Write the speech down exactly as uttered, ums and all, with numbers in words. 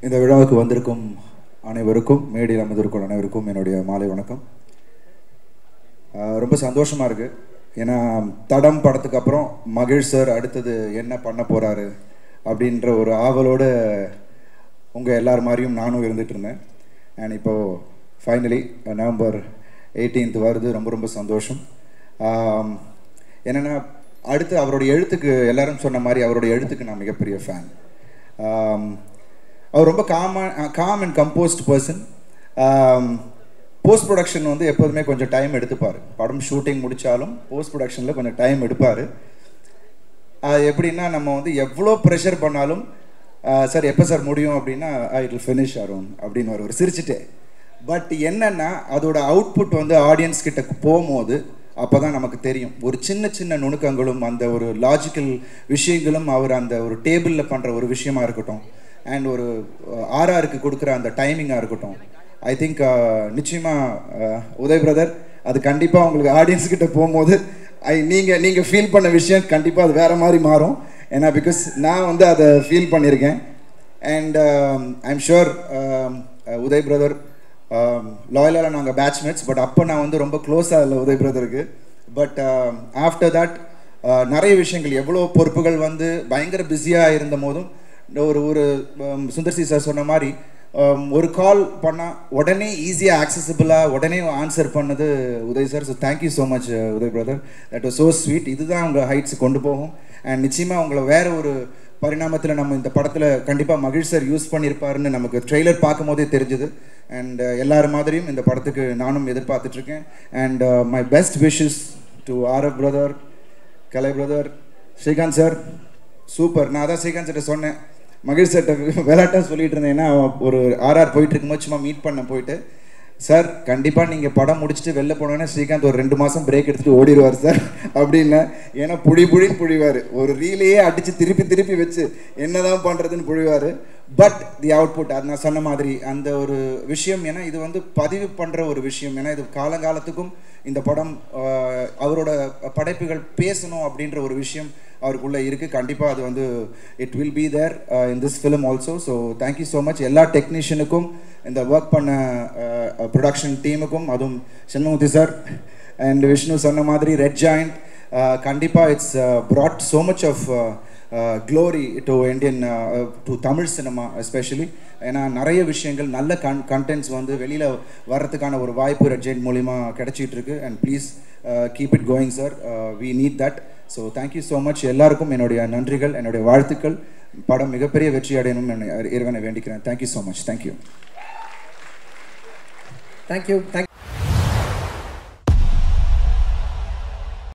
இந்த விழாவுக்கு வந்திருக்கும் அனைவருக்கும் மேடையில் அமர்ந்திருக்கும் அனைவருக்கும் என்னுடைய மாலை வணக்கம். ரொம்ப சந்தோஷமாக இருக்குது. ஏன்னா தடம் படத்துக்கு அப்புறம் மகிழ் சார் அடுத்தது என்ன பண்ண போகிறாரு அப்படின்ற ஒரு ஆவலோடு உங்கள் எல்லார் மாதிரியும் நானும் இருந்துகிட்டு இருந்தேன். அண்ட் இப்போது ஃபைனலி நவம்பர் எயிட்டீன்த் வருது. ரொம்ப ரொம்ப சந்தோஷம். என்னென்னா அடுத்து அவருடைய எழுத்துக்கு எல்லாரும் சொன்ன மாதிரி அவருடைய எழுத்துக்கு நான் மிகப்பெரிய ஃபேன். அவர் ரொம்ப காமா calm and composed person. Post production வந்து எப்போதுமே கொஞ்சம் டைம் எடுத்துப்பார். படம் ஷூட்டிங் முடித்தாலும் போஸ்ட் ப்ரொடக்ஷனில் கொஞ்சம் டைம் எடுப்பார். அது எப்படின்னா நம்ம வந்து எவ்வளோ ப்ரெஷர் பண்ணாலும் சார் எப்போ சார் முடியும் அப்படின்னா I it will finish Arun அப்படின்னு ஒரு சிரிச்சுட்டே. பட் என்னென்னா அதோட அவுட்புட் வந்து ஆடியன்ஸ் கிட்ட போகும்போது அப்போ தான் நமக்கு தெரியும் ஒரு சின்ன சின்ன நுணுக்கங்களும் அந்த ஒரு லாஜிக்கல் விஷயங்களும் அவர் அந்த ஒரு டேபிளில் பண்ணுற ஒரு விஷயமா இருக்கட்டும் அண்ட் ஒரு ஆர்ஆருக்கு கொடுக்குற அந்த டைமிங்காக இருக்கட்டும். ஐ திங்க் நிச்சயமாக உதய் பிரதர் அது கண்டிப்பாக உங்களுக்கு ஆடியன்ஸ் கிட்ட போகும்போது ஐ நீங்கள் நீங்கள் ஃபீல் பண்ண விஷயம் கண்டிப்பாக அது வேறு மாதிரி மாறும். ஏன்னா பிகாஸ் நான் வந்து அதை ஃபீல் பண்ணியிருக்கேன். And I am sure Uday brother லாயலாக நாங்கள் பேட்ச்மேட்ஸ். பட் அப்போ நான் வந்து ரொம்ப க்ளோஸாக இல்லை உதய் பிரதருக்கு. பட் ஆஃப்டர் தட் நிறைய விஷயங்கள் எவ்வளோ பொறுப்புகள் வந்து பயங்கர பிஸியாக இருந்த போதும் ஒரு ஒரு சுந்தர்சி சார் சொன்ன மாதிரி ஒரு கால் பண்ணால் உடனே ஈஸியாக ஆக்சசிபிளாக உடனே ஆன்சர் பண்ணது Uday sir. So thank you so much Uday brother. That was so sweet. இதுதான் உங்கள் ஹைட்ஸ் கொண்டு போகும். அண்ட் நிச்சயமாக உங்களை வேறு ஒரு பரிணாமத்தில் நம்ம இந்த படத்தில் கண்டிப்பாக மகிழ் சார் யூஸ் பண்ணியிருப்பாருன்னு நமக்கு ட்ரெய்லர் பார்க்கும் போதே தெரிஞ்சுது. அண்ட் எல்லார் மாதிரியும் இந்த படத்துக்கு நானும் எதிர்பார்த்துட்ருக்கேன். And my best wishes to RF brother, Kalai brother, Srikanth sir. Super. நான் அதான் ஸ்ரீகாந்த் சார்ட்ட சொன்னேன், மகிழ் சார்ட்ட விளையாட்டாக சொல்லிட்டு இருந்தேன்னா ஒரு ஆர்ஆர் போயிட்டு இருக்கும்போது சும்மா மீட் பண்ண போயிட்டு சார் கண்டிப்பாக நீங்கள் படம் முடிச்சுட்டு வெளில போனோன்னா ஸ்ரீகாந்த் ஒரு ரெண்டு மாதம் பிரேக் எடுத்துகிட்டு ஓடிடுவார் சார் அப்படின்னு. ஏன்னா புழி புழின்னு புழிவார். ஒரு ரீலையே அடித்து திருப்பி திருப்பி வச்சு என்ன தான் பண்ணுறதுன்னு புழிவார். பட் தி அவுட்புட் அது நான் சொன்ன மாதிரி அந்த ஒரு விஷயம். ஏன்னா இது வந்து பதிவு பண்ணுற ஒரு விஷயம். ஏன்னா இது காலங்காலத்துக்கும் இந்த படம் அவரோட படைப்புகள் பேசணும் அப்படின்ற ஒரு விஷயம் அவருக்குள்ளே இருக்குது. கண்டிப்பாக அது வந்து it will be there in this film also. So thank you so much எல்லா டெக்னீஷியனுக்கும், இந்த ஒர்க் பண்ண ப்ரொடக்ஷன் டீமுக்கும், அதுவும் சண்முகத்தி சார் அண்ட் விஷ்ணு சொன்ன மாதிரி ரெட் ஜாயிண்ட். கண்டிப்பாக it's brought so much of uh, glory to Indian uh, to Tamil cinema especially. ஏன்னா நிறைய விஷயங்கள் நல்ல கன் கண்டென்ட்ஸ் வந்து வெளியில் வர்றதுக்கான ஒரு வாய்ப்பு ரெட் ஜாயிண்ட் மூலிமா கிடைச்சிட்டு இருக்கு. And please keep it going sir. We need that. So thank you so much. எல்லாருக்கும் என்னுடைய நன்றிகள், என்னுடைய வாழ்த்துக்கள். படம் மிகப்பெரிய வெற்றி அடையணும் இறைவனை வேண்டிக்கிறேன். Thank you so much. Thank you. Thank you. Thank